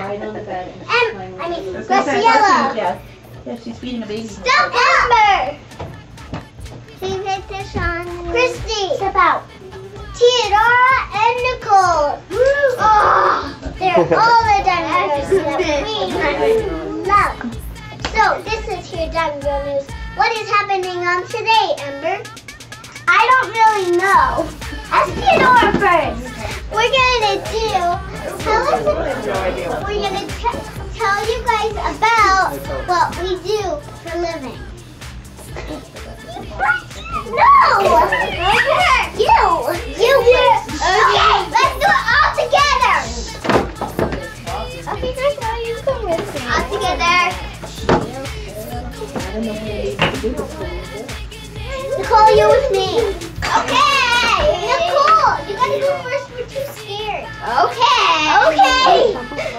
Right on the bed. I mean, Graciela. Yes. Yeah, she's feeding a baby. Stop, Amber. See this on. Christy. Step out. Theodora and Nicole. Oh, they're all the Diamond Girls that we love. So, this is your Diamond Girl news. What is happening today, Amber? I don't really know. Ask Theodora first. We're gonna tell you guys about what we do for a living. No! You! Okay, let's do it all together! Okay, guys, now you come with me. All together. Nicole, you with me. Okay! Nicole, you gotta go first, we're too scared. Okay!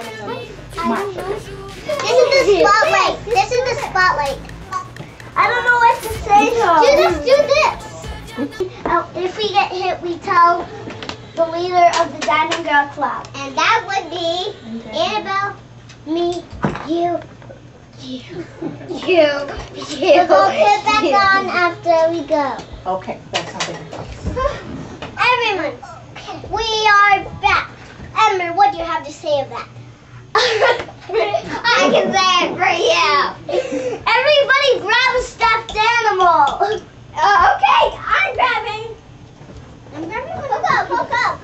This is the spotlight. I don't know what to say. Do this. If we get hit, we tell the leader of the Diamond Girl Club. And that would be Annabelle, me, you. We'll go put back on after we go. Okay, that's something. Everyone, we are back. Ember, what do you have to say of that? I can say it for you. Everybody grab a stuffed animal. Okay, I'm grabbing. Poke up.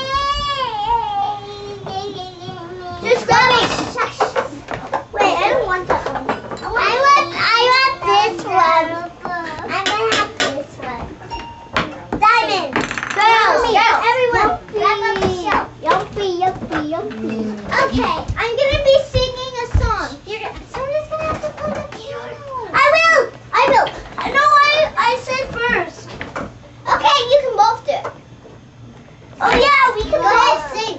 Just grab it. Wait, I don't want that one. I want this one. I'm gonna have this one. Diamond, girls, everyone, grab up the show. Yuppie. Okay, I'm gonna be singing a song. Somebody's gonna have to play the piano. I will. No, I said first. Okay, you can both do it. Oh yeah, we can both sing.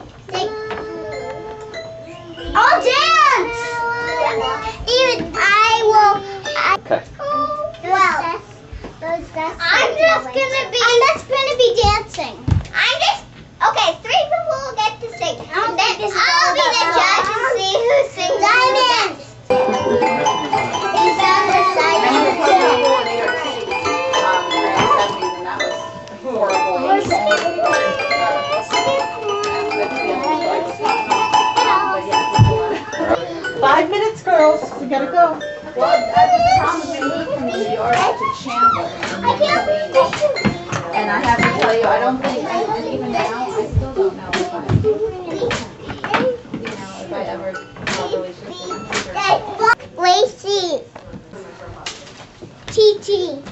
I'll dance. Even I will. Okay. Well, I'm just gonna be dancing. Okay, 3 people will get to sing. And then I'll be the judge and see who sings Diamond. Is that what Diamond Horrible. 5 minutes, girls. We gotta go. Well, Tom moved from New York to Chandler. I can't believe this. And I have to tell you, I don't think, even now, I still don't know if I ever have a relationship with her. Lacey. TT.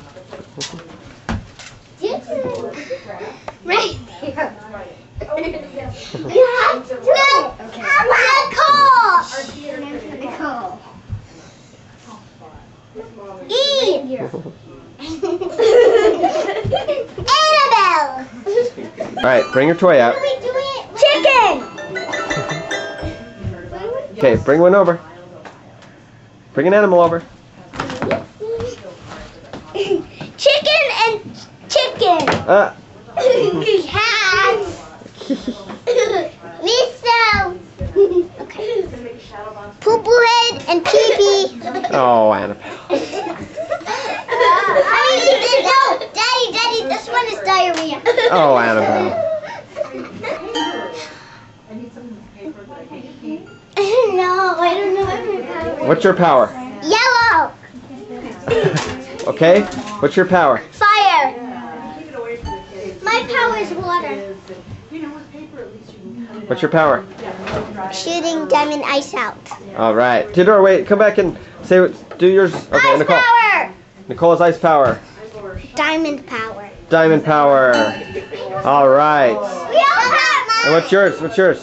Right here. You have to Nicole. Eve. Annabelle. All right, bring your toy out. Chicken. Okay, bring one over. Bring an animal over. Chicken and chicken. Cats. Lisa. Okay. Poo-poo head and pee-pee. Oh, Annabelle. No, Daddy, this one is diarrhea. Oh, Annabelle. No, I don't know. What's your power? Yellow. Okay, what's your power? Fire. My power is water. What's your power? Shooting diamond ice out. All right. Theodora, wait, come back and say what, do yours. Okay, Ice Nicole. power. Nicole's ice power. Diamond power. Diamond power. All right. We all have mine. And what's yours? What's yours?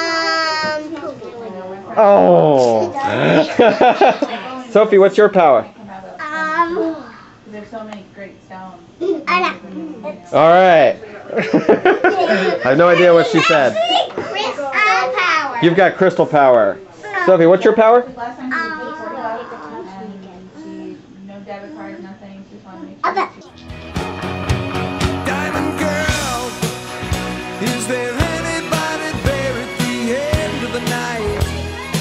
Oh. Sophie, what's your power? There's so many great stones. All right. I have no idea what she said. Crystal power. You've got crystal power. Sophie, what's your power? Last time she paid $40 and she, no debit card, nothing. She just wanted to make sure. Diamond girl, is there anybody there at the end of the night?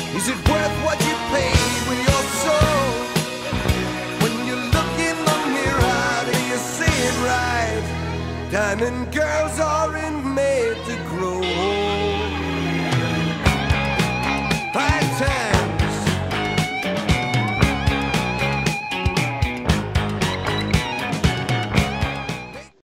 Diamond girls are